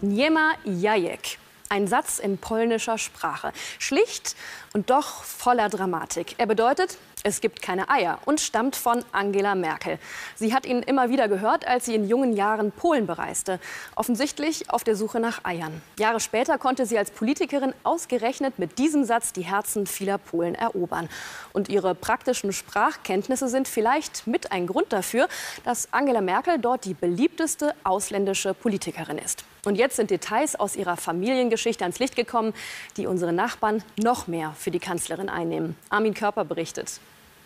Nie ma jajek. Ein Satz in polnischer Sprache. Schlicht und doch voller Dramatik. Er bedeutet, es gibt keine Eier und stammt von Angela Merkel. Sie hat ihn immer wieder gehört, als sie in jungen Jahren Polen bereiste. Offensichtlich auf der Suche nach Eiern. Jahre später konnte sie als Politikerin ausgerechnet mit diesem Satz die Herzen vieler Polen erobern. Und ihre praktischen Sprachkenntnisse sind vielleicht mit ein Grund dafür, dass Angela Merkel dort die beliebteste ausländische Politikerin ist. Und jetzt sind Details aus ihrer Familiengeschichte ans Licht gekommen, die unsere Nachbarn noch mehr für die Kanzlerin einnehmen. Armin Körper berichtet.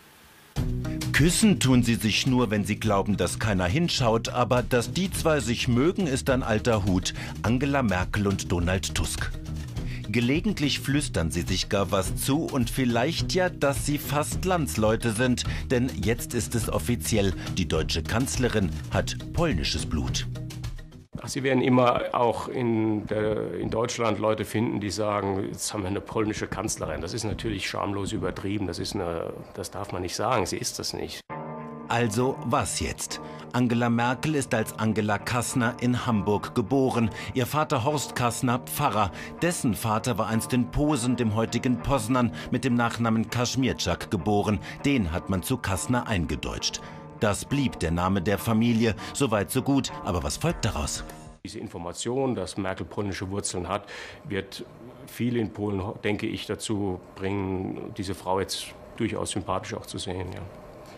Küssen tun sie sich nur, wenn sie glauben, dass keiner hinschaut. Aber dass die zwei sich mögen, ist ein alter Hut. Angela Merkel und Donald Tusk. Gelegentlich flüstern sie sich gar was zu und vielleicht ja, dass sie fast Landsleute sind. Denn jetzt ist es offiziell, die deutsche Kanzlerin hat polnisches Blut. Sie werden immer auch in Deutschland Leute finden, die sagen, jetzt haben wir eine polnische Kanzlerin. Das ist natürlich schamlos übertrieben, das darf man nicht sagen, sie ist das nicht. Also was jetzt? Angela Merkel ist als Angela Kassner in Hamburg geboren. Ihr Vater Horst Kassner, Pfarrer. Dessen Vater war einst in Posen, dem heutigen Poznan, mit dem Nachnamen Kaschmirczak geboren. Den hat man zu Kassner eingedeutscht. Das blieb der Name der Familie, so weit so gut. Aber was folgt daraus? Diese Information, dass Merkel polnische Wurzeln hat, wird viele in Polen, denke ich, dazu bringen, diese Frau jetzt durchaus sympathisch auch zu sehen. Ja.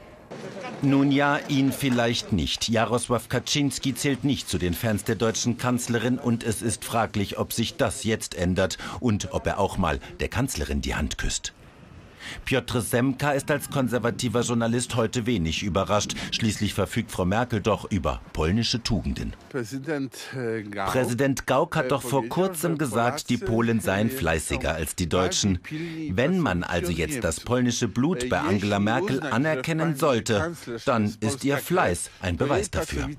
Nun ja, ihn vielleicht nicht. Jarosław Kaczyński zählt nicht zu den Fans der deutschen Kanzlerin und es ist fraglich, ob sich das jetzt ändert und ob er auch mal der Kanzlerin die Hand küsst. Piotr Semka ist als konservativer Journalist heute wenig überrascht. Schließlich verfügt Frau Merkel doch über polnische Tugenden. Präsident Gauck hat doch vor kurzem gesagt, die Polen seien fleißiger als die Deutschen. Wenn man also jetzt das polnische Blut bei Angela Merkel anerkennen sollte, dann ist ihr Fleiß ein Beweis dafür.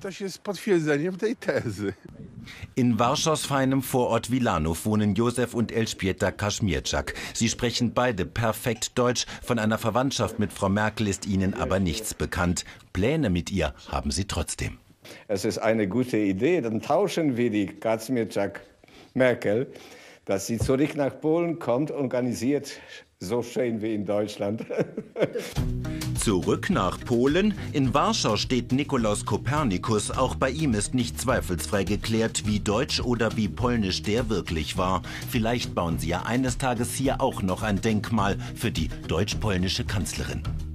In Warschaus feinem Vorort Wilanów wohnen Josef und Elżbieta Kaschmirczak. Sie sprechen beide perfekt Deutsch. Von einer Verwandtschaft mit Frau Merkel ist ihnen aber nichts bekannt. Pläne mit ihr haben sie trotzdem. Es ist eine gute Idee, dann tauschen wir die Kaczmirczak-Merkel, dass sie zurück nach Polen kommt, organisiert so schön wie in Deutschland. Zurück nach Polen. In Warschau steht Nikolaus Kopernikus. Auch bei ihm ist nicht zweifelsfrei geklärt, wie deutsch oder wie polnisch der wirklich war. Vielleicht bauen sie ja eines Tages hier auch noch ein Denkmal für die deutsch-polnische Kanzlerin.